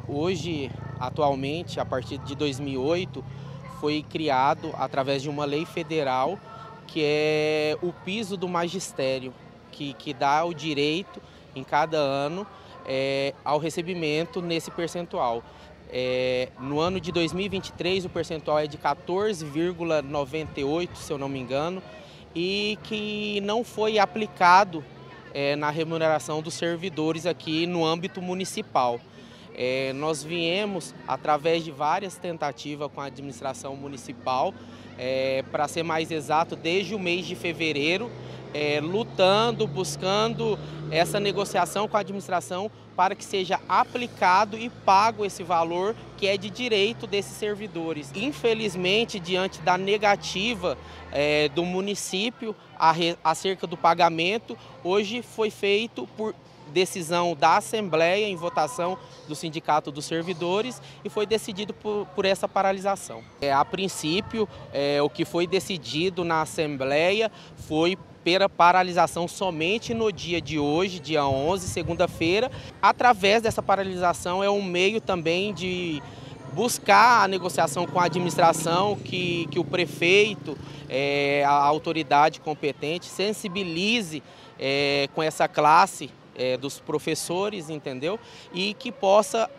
Hoje, atualmente, a partir de 2008, foi criado, através de uma lei federal, que é o piso do magistério, que dá o direito, em cada ano, ao recebimento nesse percentual. No ano de 2023, o percentual é de 14,98, se eu não me engano, e que não foi aplicado na remuneração dos servidores aqui no âmbito municipal. Nós viemos, através de várias tentativas com a administração municipal, para ser mais exato, desde o mês de fevereiro, lutando, buscando essa negociação com a administração para que seja aplicado e pago esse valor que é de direito desses servidores. Infelizmente, diante da negativa do município acerca do pagamento, hoje foi feito por decisão da Assembleia em votação do Sindicato dos Servidores e foi decidido por essa paralisação. A princípio, o que foi decidido na Assembleia foi pela paralisação somente no dia de hoje, dia 11, segunda-feira. Através dessa paralisação é um meio também de buscar a negociação com a administração, que o prefeito, a autoridade competente, sensibilize com essa classe dos professores, entendeu? E que possa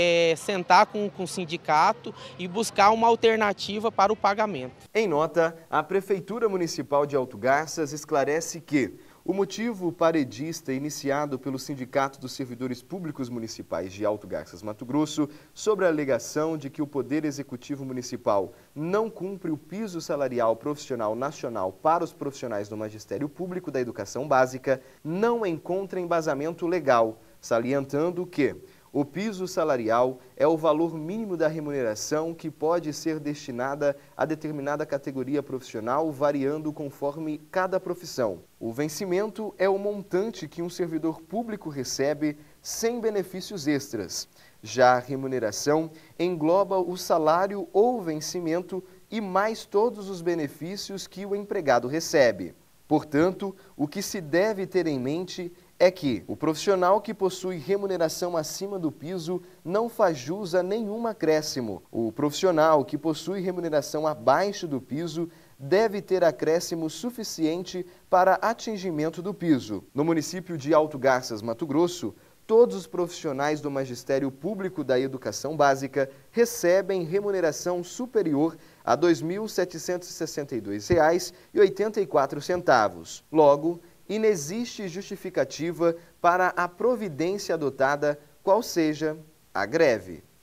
sentar com o sindicato e buscar uma alternativa para o pagamento. Em nota, a Prefeitura Municipal de Alto Garças esclarece que o motivo paredista iniciado pelo Sindicato dos Servidores Públicos Municipais de Alto Garças, Mato Grosso, sobre a alegação de que o Poder Executivo Municipal não cumpre o piso salarial profissional nacional para os profissionais do Magistério Público da Educação Básica, não encontra embasamento legal, salientando que o piso salarial é o valor mínimo da remuneração que pode ser destinada a determinada categoria profissional, variando conforme cada profissão. O vencimento é o montante que um servidor público recebe sem benefícios extras. Já a remuneração engloba o salário ou vencimento e mais todos os benefícios que o empregado recebe. Portanto, o que se deve ter em mente é que o profissional que possui remuneração acima do piso não faz jus a nenhum acréscimo. O profissional que possui remuneração abaixo do piso deve ter acréscimo suficiente para atingimento do piso. No município de Alto Garças, Mato Grosso, todos os profissionais do Magistério Público da Educação Básica recebem remuneração superior a R$ 2.762,84. Logo, inexiste justificativa para a providência adotada, qual seja a greve.